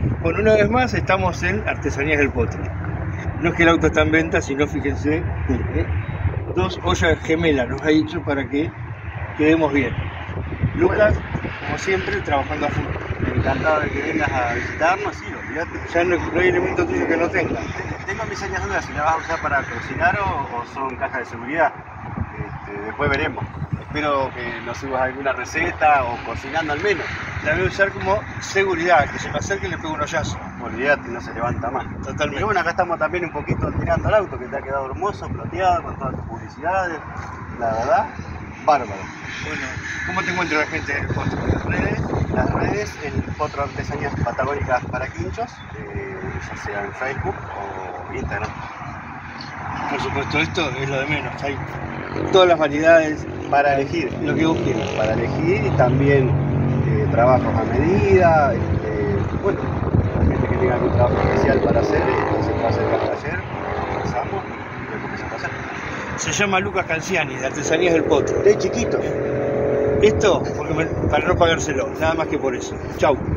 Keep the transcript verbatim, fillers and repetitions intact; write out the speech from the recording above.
Bueno, una vez más estamos en Artesanías del Potro. No es que el auto está en venta, sino fíjense, ¿eh? Dos ollas gemelas nos ha dicho para que quedemos bien. Lucas, como siempre, trabajando a full. Encantado de que vengas a visitarnos, sí, olvídate. Ya no, no hay elemento tuyo que no tenga. Tengo mis señas dudas si la vas a usar para cocinar o, o son cajas de seguridad. Este, después veremos. Espero que nos subas alguna receta o cocinando al menos. La voy a usar como seguridad, que se me acerque y le pego un hoyazo. Olvídate, no se levanta más. Totalmente. Y bueno, acá estamos también un poquito tirando al auto, que te ha quedado hermoso, plateado, con todas tus publicidades. La verdad, bárbaro. Bueno, ¿cómo te encuentra la gente del Potro? Las redes, las redes, el Potro Artesanías Patagónicas para Quinchos, eh, ya sea en Facebook o Instagram. Por supuesto, esto es lo de menos. Hay todas las variedades Para elegir, lo que vos quieras. para elegir y también eh, trabajos a medida. Este, bueno, la gente que tenga algún trabajo especial para hacer, entonces puede acercar al taller, conversamos y vemos qué se puede hacer. Se llama Lucas Canciani, de Artesanías del Potro. De chiquito. Esto porque me- para no pagárselo, nada más que por eso. Chau.